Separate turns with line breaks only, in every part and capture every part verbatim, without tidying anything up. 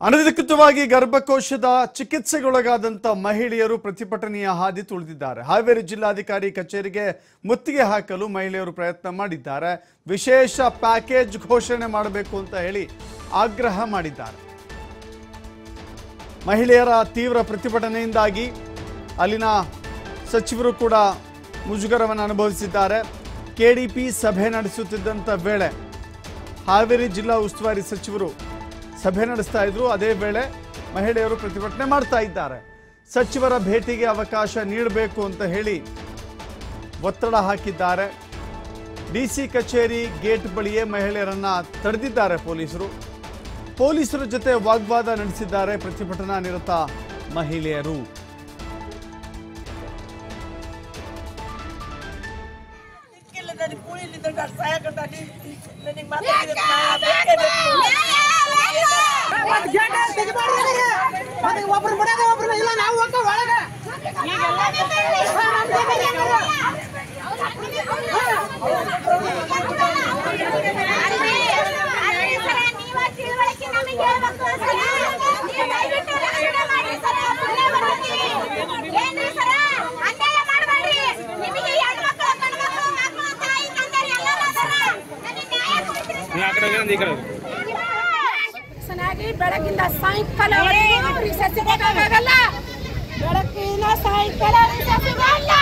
ಅನಧಿಕೃತವಾಗಿ ಗರ್ಭಕೋಶದ ಚಿಕಿತ್ಸೆಗೊಳಗಾದಂತ ಮಹಿಳೆಯರು ಪ್ರತಿಭಟನೆಯ ಹಾದಿ ತುಳಿದಿದ್ದಾರೆ. ಹಾವೇರಿ ಜಿಲ್ಲಾಧಿಕಾರಿ ಕಚೇರಿಗೆ ಮುತ್ತಿಗೆ ಹಾಕಲು ಮಹಿಳೆಯರು ಪ್ರಯತ್ನ ಮಾಡಿದ್ದಾರೆ. ವಿಶೇಷ ಪ್ಯಾಕೇಜ್ ಘೋಷಣೆ ಮಾಡಬೇಕು ಅಂತ ಹೇಳಿ ಆಗ್ರಹ ಮಾಡಿದ್ದಾರೆ. ಮಹಿಳೆಯರ ತೀವ್ರ ಪ್ರತಿಭಟನೆಯಿಂದಾಗಿ ಅಲ್ಲಿನ ಸಚಿವರು ಕೂಡ ಮುಜುಗರವನ್ನು ಅನುಭವಿಸಿದ್ದಾರೆ. ಕೆಡಿಪಿ ಸಭೆ ನಡೆಸುತ್ತಿದ್ದಂತ ವೇಳೆ ಹಾವೇರಿ ಜಿಲ್ಲಾ ಉಸ್ತುವಾರಿ ಸಚಿವರು ಸಭೆ ನಡೆಸ್ತಾ ಇದ್ರು. ಅದೇ ವೇಳೆ ಮಹಿಳೆಯರು ಪ್ರತಿಭಟನೆ ಮಾಡ್ತಾ ಇದ್ದಾರೆ. ಸಚಿವರ ಭೇಟಿಗೆ ಅವಕಾಶ ನೀಡಬೇಕು ಅಂತ ಹೇಳಿ ಒತ್ತಡ ಹಾಕಿದ್ದಾರೆ. ಡಿಸಿ ಕಚೇರಿ ಗೇಟ್ ಬಳಿಯೇ ಮಹಿಳೆಯರನ್ನ ತಡೆದಿದ್ದಾರೆ ಪೊಲೀಸರು. ಪೊಲೀಸರ ಜೊತೆ ವಾಗ್ವಾದ ನಡೆಸಿದ್ದಾರೆ ಪ್ರತಿಭಟನಾ ನಿರತ ಮಹಿಳೆಯರು.
ಬೆಳಗಿಂದ ಸಾಯಂಕಾಲ ರಿಸರ್ಚ್ಗಾಗಲ್ಲ ಬೆಳಕಿನ ಸಾಯಂಕಾಲ ರಿಸರ್ಚ್ಗಾಗಲ್ಲ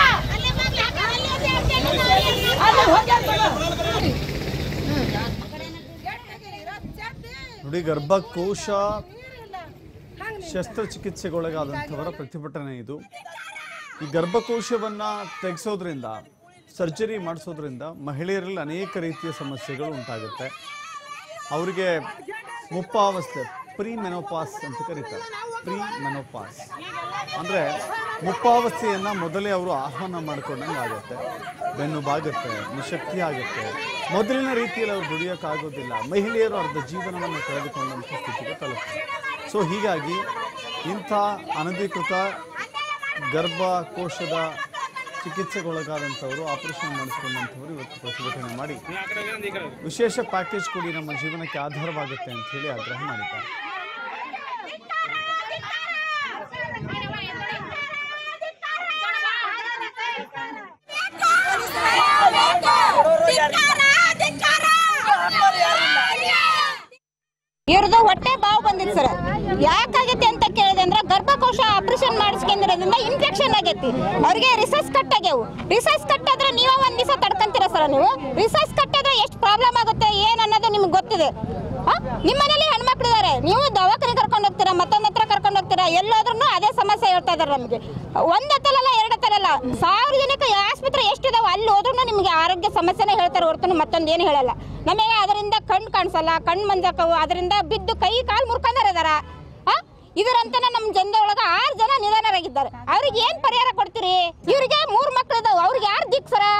ನೋಡಿ, ಗರ್ಭಕೋಶ ಶಸ್ತ್ರಚಿಕಿತ್ಸೆಗೊಳಗಾದಂಥವರ ಪ್ರತಿಭಟನೆ ಇದು. ಈ ಗರ್ಭಕೋಶವನ್ನ ತೆಗೆಸೋದ್ರಿಂದ, ಸರ್ಜರಿ ಮಾಡಿಸೋದ್ರಿಂದ ಮಹಿಳೆಯರಲ್ಲಿ ಅನೇಕ ರೀತಿಯ ಸಮಸ್ಯೆಗಳು ಉಂಟಾಗುತ್ತೆ. ಅವರಿಗೆ ಮುಪ್ಪಾವಸ್ಥೆ, ಪ್ರೀ ಮೆನೋಪಾಸ್ ಅಂತ ಕರೀತಾರೆ. ಪ್ರೀ ಮೆನೋಪಾಸ್ ಅಂದರೆ ಮುಪ್ಪಾವಸ್ಥೆಯನ್ನು ಮೊದಲೇ ಅವರು ಆಹ್ವಾನ ಮಾಡಿಕೊಂಡಂಗೆ ಆಗುತ್ತೆ. ಬೆನ್ನು ಬಾಗುತ್ತೆ, ನಿಶಕ್ತಿ ಆಗುತ್ತೆ, ಮೊದಲಿನ ರೀತಿಯಲ್ಲಿ ಅವ್ರು ದುಡಿಯೋಕ್ಕಾಗೋದಿಲ್ಲ. ಮಹಿಳೆಯರು ಅರ್ಧ ಜೀವನವನ್ನು ಕಳೆದುಕೊಂಡಂಥ ಸ್ಥಿತಿಗೆ ತಲುಪ್ತಾರೆ. ಸೊ ಹೀಗಾಗಿ ಇಂಥ ಅನಧಿಕೃತ ಗರ್ಭಕೋಶದ ಚಿಕಿತ್ಸೆಗೊಳಗಾದಂಥವರು, ಆಪರೇಷನ್ ಮಾಡಿಸ್ಕೊಂಡಂಥವ್ರು ಇವತ್ತು ಪ್ರತಿಭಟನೆ ಮಾಡಿ ವಿಶೇಷ ಪ್ಯಾಕೇಜ್ ಕೊಡಿ, ನಮ್ಮ ಜೀವನಕ್ಕೆ ಆಧಾರವಾಗುತ್ತೆ ಅಂತ ಹೇಳಿ ಆಗ್ರಹ ಮಾಡಿದ್ದಾರೆ.
ಇವ್ರದ್ದು ಹೊಟ್ಟೆ ಬಾವು ಬಂದಿತ್ತು ಸರ್. ಯಾಕಾಗೈತಿ ಅಂತ ಕೇಳಿದೆ ಅಂದ್ರೆ ಗರ್ಭಕೋಶ ಆಪರೇಷನ್ ಮಾಡಿಸ್ಕೊಂಡ್ರಿಂದ ಇನ್ಫೆಕ್ಷನ್ ಆಗೈತಿ. ಅವ್ರಿಗೆ ರಿಸರ್ಚ್ ಕಟ್ ಆಗ್ಯಾವು. ರಿಸರ್ಚ್ ಕಟ್ ಆದ್ರೆ ನೀವು ಒಂದ್ ದಿವಸ ತಡ್ಕೊಂತೀರ ಸರ್. ನೀವು ರಿಸರ್ಚ್ ಕಟ್ ಆದ್ರೆ ಎಷ್ಟು ಪ್ರಾಬ್ಲಮ್ ಆಗುತ್ತೆ ಏನ್ ಅನ್ನೋದು ನಿಮ್ಗೆ ಗೊತ್ತಿದೆ. ನಿಮ್ಮ ಮನೇಲಿ ಹೆಣ್ಮಕ್ಳು ಇದಾರೆ, ನೀವು ದವಾಖಾನೆ ಕರ್ಕೊಂಡು ಹೋಗ್ತೀರಾ, ಮತ್ತೊಂದ್ ಹತ್ರ ಕರ್ಕೊಂಡು ಹೋಗ್ತೀರಾ, ಎಲ್ಲಾದ್ರೂ ಅದೇ ಸಮಸ್ಯೆ ಹೇಳ್ತಾ ಇದಾರೆ ನಮ್ಗೆ. ಒಂದ್ ಹತ್ತಲ್ಲ ಎರಡು ಹತ್ತಲ್ಲ ಸಾರ್ವಜನಿಕ ಆಸ್ಪತ್ರೆ ಎಷ್ಟಿದಾವ ಅಲ್ಲಿ ಹೋದ್ರೂ ನಿಮ್ಗೆ ಆರೋಗ್ಯ ಸಮಸ್ಯೆನೇ ಹೇಳ್ತಾರೆ ಹೊರತು ಮತ್ತೊಂದು ಏನು ಹೇಳಲ್ಲ. ನಮಗೆ ಅದರಿಂದ ಕಣ್ಣು ಕಾಣಿಸಲ್ಲ, ಕಣ್ಣು ಮಂಜಾಕವು, ಅದರಿಂದ ಬಿದ್ದು ಕೈ ಕಾಲು ಮುರ್ಕೊಂಡಾರ. ಇದರಂತನ ನಮ್ ಜನದೊಳಗ ಆರು ಜನ ನಿಧನರಾಗಿದ್ದಾರೆ. ಅವ್ರಿಗೆ ಏನ್ ಪರಿಹಾರ ಕೊಡ್ತೀರಿ? ಇವ್ರಿಗೆ ಮೂರ್ ಮಕ್ಳು ಇದಾವ, ಅವ್ರಿಗೆ ಯಾರು ದಿಕ್ ಸರ?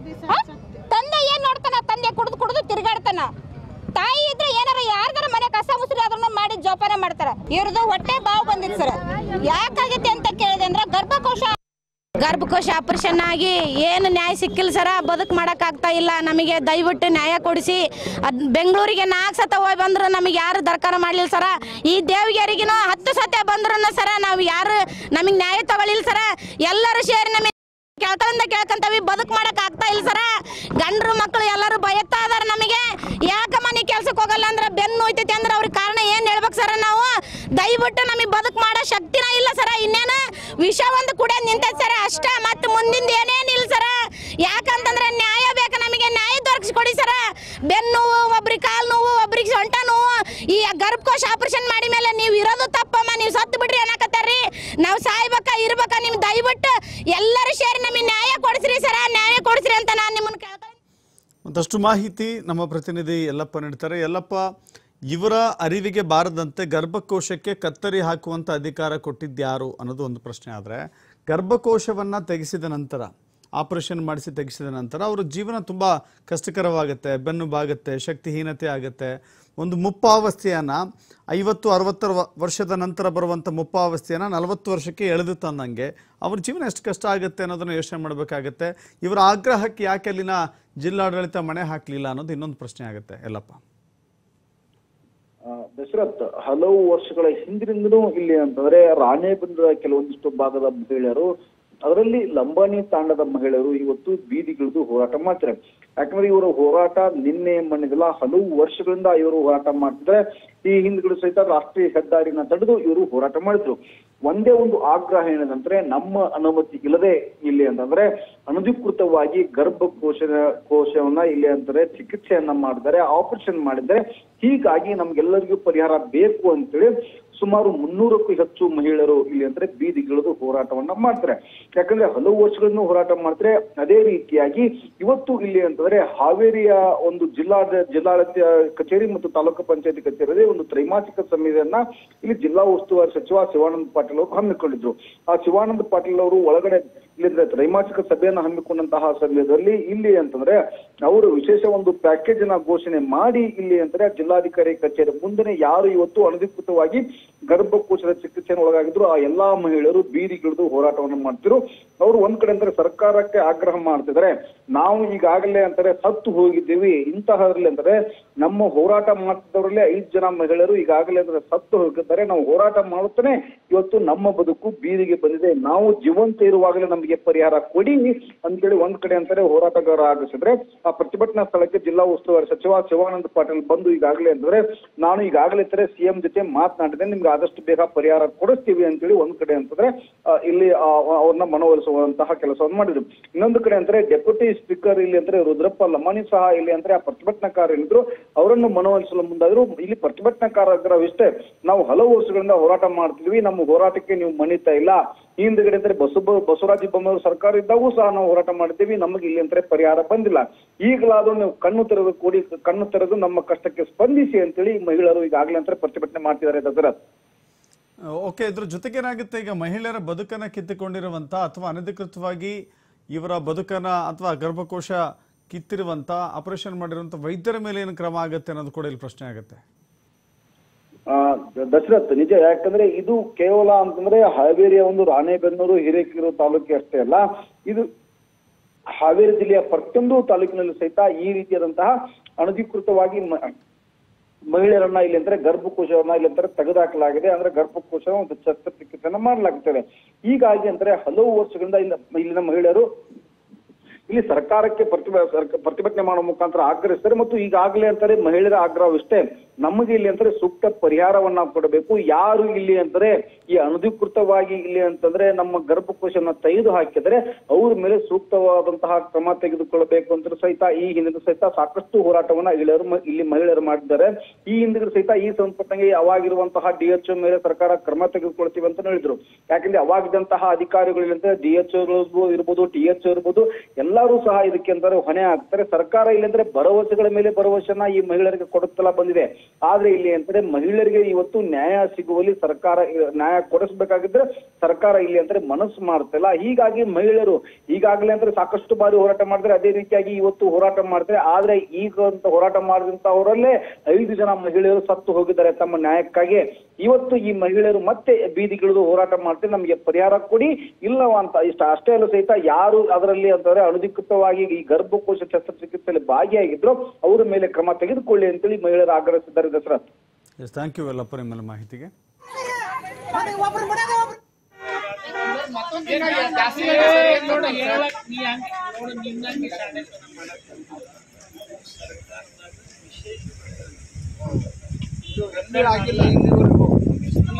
ತಂದೆ ಏನ್ ನೋಡ್ತಾನ? ತಂದೆ ಕುಡ್ದು ಕುಡ್ದು ತಿರ್ಗಾಡ್ತಾನ. ತಾಯಿ ಇದ್ರೆ ಏನಾರ ಯಾರ್ದಾರ ಮನೆ ಕಸ ಮುಸ್ರಿ ಅದನ್ನ ಮಾಡಿ ಜೋಪಾನ ಮಾಡ್ತಾರ. ಇವ್ರದ್ದು ಹೊಟ್ಟೆ ಬಾವು ಬಂದಿತ್ತು ಸರ್. ಯಾಕಾಗೈತಿ ಅಂತ ಕೇಳಿದೆ ಅಂದ್ರೆ ಗರ್ಭಕೋಶ ಗರ್ಭಕೋಶ ಆಪರೇಷನ್ ಆಗಿ ಏನು ನ್ಯಾಯ ಸಿಕ್ಕಿಲ್ಲ ಸರ. ಬದುಕು ಮಾಡಕ್ ಆಗ್ತಾ ಇಲ್ಲ. ನಮಗೆ ದಯವಿಟ್ಟು ನ್ಯಾಯ ಕೊಡಿಸಿ. ಅದ್ ಬೆಂಗಳೂರಿಗೆ ನಾಲ್ಕು ಸತ ಹೋಗಿ ಬಂದ್ರು ನಮಗೆ ಯಾರು ದರ್ಕಾರ ಮಾಡ್ಲಿಲ್ಲ ಸರ. ಈ ದೇವಗಿರಿಗಿನ ಹತ್ತು ಸತ ಬಂದ್ರು ಸರ ನಾವು ಯಾರು ನಮಗೆ ನ್ಯಾಯ ತಗೊಳ್ಳಿಲ್ಲ ಸರ. ಎಲ್ಲರೂ ಸೇರಿ ನಮಗೆ ಕೇಳ್ಕೊಂಡ ಕೇಳ್ಕೊಂತವಿ, ಬದುಕು ಮಾಡಕ್ ಆಗ್ತಾ ಇಲ್ಲ ಸರ. ಗಂಡ್ರು ಮಕ್ಕಳು ಎಲ್ಲರೂ ಬಯತ್ತಾ ಇದಾರ. ನಮಗೆ ಯಾಕೆ ಮನೆ ಕೆಲ್ಸಕ್ಕೆ ಹೋಗಲ್ಲ ಅಂದ್ರೆ ಬೆನ್ನು ಹೋಯ್ತೈತಿ ಅಂದ್ರೆ ಅವ್ರಿಗೆ ಕಾರಣ ಏನ್ ಹೇಳ್ಬೇಕು ಸರ? ನಾವು ದಯವಿಟ್ಟು ನಮಗೆ ಬದುಕು ಮಾಡೋ ಶಕ್ತಿನ ಇಲ್ಲ ಸರ. ಇನ್ನೇನು ವಿಷ ಒಂದು ಕೂಡ ನಿಂತೈತಿ ಸರ ಅಷ್ಟ. ಮತ್ತೆ ಮುಂದಿಂದ ಏನೇನಿಲ್ಲ ಸರ. ಯಾಕಂತಂದ್ರೆ ನ್ಯಾಯ ಬೇಕು ನಮಗೆ. ನ್ಯಾಯ ದೊರಕಿಸ್ಕೊಡಿ ಸರ. ಬೆನ್ನು ನೋವು, ಒಬ್ರಿಗೆ ಕಾಲು ನೋವು, ಒಬ್ರಿಗೆ ಸೊಂಟ ನೋವು. ಈ ಗರ್ಭಕೋಶ ಆಪರೇಷನ್ ಮಾಡಿ ಮೇಲೆ ನೀವು ಇರೋದು ತಪ್ಪಮ್ಮ, ನೀವು ಸತ್ತು ಬಿಡ್ರಿ ಅನ್ನಕತ್ತಾರ್ರಿ. ನಾವು ಸಾಯ್ಬೇಕ ಇರ್ಬೇಕ? ನಿಮ್ ದಯವಿಟ್ಟು ಎಲ್ಲರೂ ಸೇರಿ ನಮಗೆ ನ್ಯಾಯ ಕೊಡಿಸ್ರಿ ಸರ. ನ್ಯಾಯ ಕೊಡಿಸ್ರಿ ಅಂತ ನಾನು ನಿಮ್ಮನ್ನ ಕೇಳ್ತಾ.
ಒಂದಷ್ಟು ಮಾಹಿತಿ ನಮ್ಮ ಪ್ರತಿನಿಧಿ ಯಲ್ಲಪ್ಪ ನೀಡ್ತಾರೆ. ಯಲ್ಲಪ್ಪ, ಇವರ ಅರಿವಿಗೆ ಬಾರದಂತೆ ಗರ್ಭಕೋಶಕ್ಕೆ ಕತ್ತರಿ ಹಾಕುವಂಥ ಅಧಿಕಾರ ಕೊಟ್ಟಿದ್ಯಾರು ಅನ್ನೋದು ಒಂದು ಪ್ರಶ್ನೆ. ಆದರೆ ಗರ್ಭಕೋಶವನ್ನು ತೆಗೆಸಿದ ನಂತರ, ಆಪರೇಷನ್ ಮಾಡಿಸಿ ತೆಗೆಸಿದ ನಂತರ ಅವರ ಜೀವನ ತುಂಬ ಕಷ್ಟಕರವಾಗುತ್ತೆ, ಬೆನ್ನು ಬಾಗುತ್ತೆ, ಶಕ್ತಿಹೀನತೆ ಆಗುತ್ತೆ. ಒಂದು ಮುಪ್ಪಾವಸ್ಥೆಯನ್ನು ಐವತ್ತು ಅರವತ್ತರ ವರ್ಷದ ನಂತರ ಬರುವಂಥ ಮುಪ್ಪಾವಸ್ಥೆಯನ್ನು ನಲವತ್ತು ವರ್ಷಕ್ಕೆ ಎಳೆದು ತಂದಂಗೆ ಅವ್ರ ಜೀವನ ಎಷ್ಟು ಕಷ್ಟ ಆಗುತ್ತೆ ಅನ್ನೋದನ್ನು ಯೋಚನೆ ಮಾಡಬೇಕಾಗತ್ತೆ. ಇವರ ಆಗ್ರಹಕ್ಕೆ ಯಾಕೆ ಅಲ್ಲಿನ ಜಿಲ್ಲಾಡಳಿತ ಮಣೆ ಹಾಕಲಿಲ್ಲ ಅನ್ನೋದು ಇನ್ನೊಂದು ಪ್ರಶ್ನೆ ಆಗುತ್ತೆ. ಯಲ್ಲಪ್ಪ,
ದಶರಥ್, ಹಲವು ವರ್ಷಗಳ ಹಿಂದಿನಿಂದನೂ ಇಲ್ಲಿ ಅಂತಂದ್ರೆ ರಾಣೆಬೆನ್ನೂರ ಕೆಲವೊಂದಿಷ್ಟು ಭಾಗದ ಮಹಿಳೆಯರು, ಅದರಲ್ಲಿ ಲಂಬಾಣಿ ತಾಂಡದ ಮಹಿಳೆಯರು ಇವತ್ತು ಬೀದಿಗಿಳಿದು ಹೋರಾಟ ಮಾಡ್ತಾರೆ. ಯಾಕಂದ್ರೆ ಇವರ ಹೋರಾಟ ನಿನ್ನೆ ಮಣ್ಣಿದಲ್ಲ, ಹಲವು ವರ್ಷಗಳಿಂದ ಇವರು ಹೋರಾಟ ಮಾಡ್ತಿದ್ರೆ. ಈ ಹಿಂದ್ಗಡೆ ಸಹಿತ ರಾಷ್ಟ್ರೀಯ ಹೆದ್ದಾರಿನ ತಡೆದು ಇವರು ಹೋರಾಟ ಮಾಡಿದ್ರು. ಒಂದೇ ಒಂದು ಆಗ್ರಹ ಏನಂದ್ರೆ, ನಮ್ಮ ಅನುಮತಿ ಇಲ್ಲದೆ ಇಲ್ಲಿ ಅಂತಂದ್ರೆ ಅನಧಿಕೃತವಾಗಿ ಗರ್ಭಕೋಶ ಕೋಶವನ್ನ ಇಲ್ಲಿ ಅಂತಾರೆ ಚಿಕಿತ್ಸೆಯನ್ನ ಮಾಡಿದ್ದಾರೆ, ಆಪರೇಷನ್ ಮಾಡಿದ್ದಾರೆ. ಹೀಗಾಗಿ ನಮ್ಗೆಲ್ಲರಿಗೂ ಪರಿಹಾರ ಬೇಕು ಅಂತೇಳಿ ಸುಮಾರು ಮುನ್ನೂರಕ್ಕೂ ಹೆಚ್ಚು ಮಹಿಳೆಯರು ಇಲ್ಲಿ ಅಂದ್ರೆ ಬೀದಿಗಿಳಿದು ಹೋರಾಟವನ್ನ ಮಾಡ್ತಾರೆ. ಯಾಕಂದ್ರೆ ಹಲವು ವರ್ಷಗಳನ್ನು ಹೋರಾಟ ಮಾಡ್ತಾರೆ. ಅದೇ ರೀತಿಯಾಗಿ ಇವತ್ತು ಇಲ್ಲಿ ಅಂತಂದ್ರೆ ಹಾವೇರಿಯ ಒಂದು ಜಿಲ್ಲಾ ಜಿಲ್ಲಾಡಳಿತ ಕಚೇರಿ ಮತ್ತು ತಾಲೂಕು ಪಂಚಾಯತಿ ಕಚೇರಿ ಒಂದು ತ್ರೈಮಾಸಿಕ ಸಮಿತಿಯನ್ನ ಇಲ್ಲಿ ಜಿಲ್ಲಾ ಉಸ್ತುವಾರಿ ಸಚಿವ ಶಿವಾನಂದ ಪಾಟೀಲ್ ಅವರು ಹಮ್ಮಿಕೊಂಡಿದ್ರು. ಆ ಶಿವಾನಂದ ಪಾಟೀಲ್ ಅವರು ಒಳಗಡೆ ಇಲ್ಲಿ ತ್ರೈಮಾಸಿಕ ಸಭೆಯನ್ನು ಹಮ್ಮಿಕೊಂಡಂತಹ ಸಮಯದಲ್ಲಿ ಇಲ್ಲಿ ಅಂತಂದ್ರೆ ಅವರು ವಿಶೇಷ ಒಂದು ಪ್ಯಾಕೇಜ್ ಅನ್ನ ಘೋಷಣೆ ಮಾಡಿ ಇಲ್ಲಿ ಅಂತಂದ್ರೆ ಜಿಲ್ಲಾಧಿಕಾರಿ ಕಚೇರಿ ಮುಂದೆ ಯಾರು ಇವತ್ತು ಅನಧಿಕೃತವಾಗಿ ಗರ್ಭಕೋಶದ ಚಿಕಿತ್ಸೆಯನ್ನು ಒಳಗಾಗಿದ್ರು ಆ ಎಲ್ಲಾ ಮಹಿಳೆಯರು ಬೀದಿಗಿಳಿದು ಹೋರಾಟವನ್ನು ಮಾಡ್ತಿದ್ರು. ಅವರು ಒಂದ್ ಕಡೆ ಅಂತಾರೆ ಸರ್ಕಾರಕ್ಕೆ ಆಗ್ರಹ ಮಾಡ್ತಿದ್ದಾರೆ, ನಾವು ಈಗಾಗಲೇ ಅಂತಾರೆ ಸತ್ತು ಹೋಗಿದ್ದೀವಿ, ಇಂತಹದ್ರಲ್ಲಿ ಅಂದ್ರೆ ನಮ್ಮ ಹೋರಾಟ ಮಾಡ್ತಿದ್ದವರಲ್ಲೇ ಐದು ಜನ ಮಹಿಳೆಯರು ಈಗಾಗಲೇ ಅಂದ್ರೆ ಸತ್ತು ಹೋಗಿದ್ದಾರೆ, ನಾವು ಹೋರಾಟ ಮಾಡುತ್ತಾನೆ ಇವತ್ತು ನಮ್ಮ ಬದುಕು ಬೀದಿಗೆ ಬಂದಿದೆ, ನಾವು ಜೀವಂತ ಇರುವಾಗಲೇ ನಮಗೆ ಪರಿಹಾರ ಕೊಡಿ ಅಂತೇಳಿ ಒಂದ್ ಕಡೆ ಅಂತಾರೆ ಹೋರಾಟಗಾರ ಆಗಿಸಿದ್ರೆ, ಆ ಪ್ರತಿಭಟನಾ ಸ್ಥಳಕ್ಕೆ ಜಿಲ್ಲಾ ಉಸ್ತುವಾರಿ ಸಚಿವ ಶಿವಾನಂದ ಪಾಟೀಲ್ ಬಂದು ಈಗಾಗಲೇ ಅಂತಂದ್ರೆ ನಾನು ಈಗಾಗಲೇ ತರ ಸಿಎಂ ಜೊತೆ ಮಾತನಾಡಿದೆ, ನಿಮ್ಗೆ ಆದಷ್ಟು ಬೇಗ ಪರಿಹಾರ ಕೊಡಿಸ್ತೀವಿ ಅಂತೇಳಿ ಒಂದ್ ಕಡೆ ಅಂತಂದ್ರೆ ಇಲ್ಲಿ ಅವ್ರನ್ನ ಮನವೊಲಿಸುವಂತಹ ಕೆಲಸವನ್ನು ಮಾಡಿದ್ರು. ಇನ್ನೊಂದು ಕಡೆ ಅಂದ್ರೆ ಡೆಪ್ಯೂಟಿ ಸ್ಪೀಕರ್ ಇಲ್ಲಿ ಅಂದ್ರೆ ರುದ್ರಪ್ಪ ಲಮಾಣಿ ಸಹ ಇಲ್ಲಿ ಅಂದ್ರೆ ಆ ಪ್ರತಿಭಟನಾಕಾರರಿದ್ರು, ಅವರನ್ನು ಮನವೊಲಿಸಲು ಮುಂದಾದ್ರು. ಇಲ್ಲಿ ಪ್ರತಿಭಟನಾಕಾರರ ಇಷ್ಟೇ, ನಾವು ಹಲವು ವರ್ಷಗಳಿಂದ ಹೋರಾಟ ಮಾಡ್ತಿದ್ವಿ, ನಮ್ಮ ಹೋರಾಟಕ್ಕೆ ನೀವು ಮಣಿತಾ ಇಲ್ಲ, ಈ ಹಿಂದ್ಗಡೆ ಅಂದ್ರೆ ಬಸವ ಬಸವರಾಜ ಬೊಮ್ಮಾಯಿ ಸರ್ಕಾರ ಇದ್ದಾಗೂ ಸಹ ನಾವು ಹೋರಾಟ ಮಾಡಿದ್ದೀವಿ, ನಮಗೆ ಇಲ್ಲಿ ಅಂದ್ರೆ ಪರಿಹಾರ ಬಂದಿಲ್ಲ, ಈಗಲಾದ್ರೂ ನೀವು ಕಣ್ಣು ತೆರೆದು ಕೂಡಿ ಕಣ್ಣು ತೆರೆದು ನಮ್ಮ ಕಷ್ಟಕ್ಕೆ ಸ್ಪಂದಿಸಿ ಅಂತೇಳಿ ಮಹಿಳೆಯರು ಈಗಾಗಲೇ ಅಂದ್ರೆ ಪ್ರತಿಭಟನೆ ಮಾಡ್ತಿದ್ದಾರೆ. ದಸರಥ್,
ಓಕೆ, ಇದ್ರ ಜೊತೆಗೆ ಏನಾಗುತ್ತೆ, ಈಗ ಮಹಿಳೆಯರ ಬದುಕನ್ನ ಕಿತ್ತುಕೊಂಡಿರುವಂತ ಅಥವಾ ಅನಧಿಕೃತವಾಗಿ ಇವರ ಬದುಕನ್ನ ಅಥವಾ ಗರ್ಭಕೋಶ ಕಿತ್ತಿರುವಂತ ಆಪರೇಷನ್ ಮಾಡಿರುವಂತ ವೈದ್ಯರ ಮೇಲೆ ಏನು ಕ್ರಮ ಆಗುತ್ತೆ ಅನ್ನೋದು ಕೂಡ ಇಲ್ಲಿ ಪ್ರಶ್ನೆ ಆಗುತ್ತೆ.
ಆ ದಶರಥ್, ನಿಜ. ಯಾಕಂದ್ರೆ ಇದು ಕೇವಲ ಅಂತಂದ್ರೆ ಹಾವೇರಿಯ ಒಂದು ರಾಣೆಬೆನ್ನೂರು ಹಿರೇಕೆರೂರು ತಾಲೂಕಿ ಅಷ್ಟೇ ಅಲ್ಲ, ಇದು ಹಾವೇರಿ ಜಿಲ್ಲೆಯ ಪ್ರತಿಯೊಂದು ತಾಲೂಕಿನಲ್ಲೂ ಸಹಿತ ಈ ರೀತಿಯಾದಂತಹ ಅನಧಿಕೃತವಾಗಿ ಮಹಿಳೆಯರನ್ನ ಇಲ್ಲಿ ಅಂದ್ರೆ ಗರ್ಭಕೋಶವನ್ನ ಇಲ್ಲಿ ಅಂದ್ರೆ ತೆಗೆದುಹಾಕಲಾಗಿದೆ. ಅಂದ್ರೆ ಗರ್ಭಕೋಶ ಒಂದು ಶಸ್ತ್ರಚಿಕಿತ್ಸೆಯನ್ನ ಮಾಡಲಾಗುತ್ತದೆ. ಹೀಗಾಗಿ ಅಂದ್ರೆ ಹಲವು ವರ್ಷಗಳಿಂದ ಇಲ್ಲಿನ ಮಹಿಳೆಯರು ಇಲ್ಲಿ ಸರ್ಕಾರಕ್ಕೆ ಪ್ರತಿಭ ಪ್ರತಿಭಟನೆ ಮಾಡುವ ಮುಖಾಂತರ ಆಗ್ರಹಿಸ್ತಾರೆ. ಮತ್ತು ಈಗಾಗಲೇ ಅಂತಾರೆ ಮಹಿಳೆಯರ ಆಗ್ರಹವಿಷ್ಟೇ, ನಮಗೆ ಇಲ್ಲಿ ಅಂತಾರೆ ಸೂಕ್ತ ಪರಿಹಾರವನ್ನ ಕೊಡಬೇಕು. ಯಾರು ಇಲ್ಲಿ ಅಂತಾರೆ ಈ ಅನಧಿಕೃತವಾಗಿ ಇಲ್ಲಿ ಅಂತಂದ್ರೆ ನಮ್ಮ ಗರ್ಭಕೋಶವನ್ನ ತೆಗೆದು ಹಾಕಿದರೆ ಅವ್ರ ಮೇಲೆ ಸೂಕ್ತವಾದಂತಹ ಕ್ರಮ ತೆಗೆದುಕೊಳ್ಳಬೇಕು ಅಂತ ಸಹಿತ ಈ ಹಿಂದಿನ ಸಹಿತ ಸಾಕಷ್ಟು ಹೋರಾಟವನ್ನ ಇಳಿಯರು ಇಲ್ಲಿ ಮಹಿಳೆಯರು ಮಾಡಿದ್ದಾರೆ. ಈ ಹಿಂದಿನ ಸಹಿತ ಈ ಸಂಪರ್ಕಕ್ಕೆ ಅವಾಗಿರುವಂತಹ ಡಿ ಎಚ್ ಒ ಮೇಲೆ ಸರ್ಕಾರ ಕ್ರಮ ತೆಗೆದುಕೊಳ್ತೀವಿ ಅಂತ ಹೇಳಿದ್ರು. ಯಾಕಂದ್ರೆ ಅವಾಗಿದ್ದಂತಹ ಅಧಿಕಾರಿಗಳಿಂದ ಡಿ ಎಚ್ ಒ ಇರ್ಬೋದು, ಟಿ ಎಚ್ ಒ ಇರ್ಬೋದು, ಎಲ್ಲರೂ ಸಹ ಇದಕ್ಕೆ ಅಂತಾರೆ ಹೊಣೆ ಆಗ್ತಾರೆ. ಸರ್ಕಾರ ಇಲ್ಲಿ ಅಂದ್ರೆ ಭರವಸೆಗಳ ಮೇಲೆ ಭರವಸೆನ ಈ ಮಹಿಳೆಯರಿಗೆ ಕೊಡುತ್ತಲಾ ಬಂದಿದೆ. ಆದ್ರೆ ಇಲ್ಲಿ ಅಂದ್ರೆ ಮಹಿಳೆಯರಿಗೆ ಇವತ್ತು ನ್ಯಾಯ ಸಿಗುವಲ್ಲಿ ಸರ್ಕಾರ ನ್ಯಾಯ ಕೊಡಿಸ್ಬೇಕಾಗಿದ್ರೆ ಸರ್ಕಾರ ಇಲ್ಲಿ ಅಂದ್ರೆ ಮನಸ್ಸು ಮಾಡ್ತಿಲ್ಲ. ಹೀಗಾಗಿ ಮಹಿಳೆಯರು ಈಗಾಗಲೇ ಅಂದ್ರೆ ಸಾಕಷ್ಟು ಬಾರಿ ಹೋರಾಟ ಮಾಡಿದ್ರೆ, ಅದೇ ರೀತಿಯಾಗಿ ಇವತ್ತು ಹೋರಾಟ ಮಾಡ್ತಾರೆ. ಆದ್ರೆ ಈಗ ಹೋರಾಟ ಮಾಡಿದಂತವರಲ್ಲೇ ಐದು ಜನ ಮಹಿಳೆಯರು ಸತ್ತು ಹೋಗಿದ್ದಾರೆ ತಮ್ಮ ನ್ಯಾಯಕ್ಕಾಗಿ. ಇವತ್ತು ಈ ಮಹಿಳೆಯರು ಮತ್ತೆ ಬೀದಿಗಿಳಿದು ಹೋರಾಟ ಮಾಡ್ತಾರೆ, ನಮಗೆ ಪರಿಹಾರ ಕೊಡಿ ಇಲ್ಲವ ಅಂತ. ಇಷ್ಟ ಅಷ್ಟೇ ಅಲ್ಲ ಸಹಿತ ಯಾರು ಅದರಲ್ಲಿ ಅಂತಂದ್ರೆ ಅನಧಿಕೃತವಾಗಿ ಈ ಗರ್ಭಕೋಶ ಶಸ್ತ್ರಚಿಕಿತ್ಸೆಯಲ್ಲಿ ಭಾಗಿಯಾಗಿದ್ರು ಅವರ ಮೇಲೆ ಕ್ರಮ ತೆಗೆದುಕೊಳ್ಳಿ ಅಂತೇಳಿ ಮಹಿಳೆಯರು ಆಗ್ರಹಿಸಿದ್ದಾರೆ. ದಸರಥ್,
ಥ್ಯಾಂಕ್ ಯು ಎಲ್ಲಪ್ಪ ನಿಮ್ಮೆಲ್ಲ ಮಾಹಿತಿಗೆ.
ಆಗಿಲ್ಲ